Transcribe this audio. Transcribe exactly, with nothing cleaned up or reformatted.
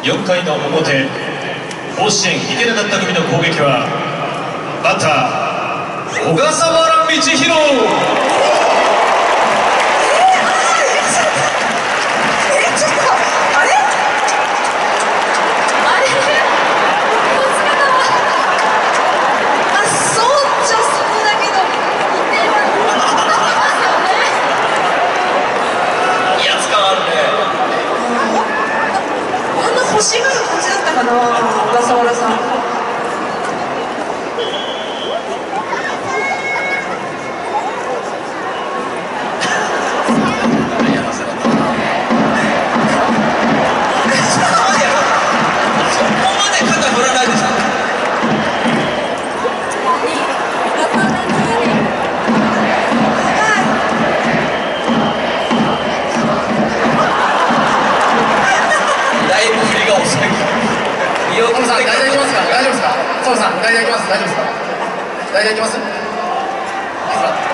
よんかいの表、甲子園行けなかった組の攻撃はバッター小笠原道弘。 欲しがる感じだったかな、小笠原さん。 そこまで肩振らないでしょ。 トムさん、代打いきますか、大丈夫ですか、トムさん、代打いきます、大丈夫ですか、代打いきます。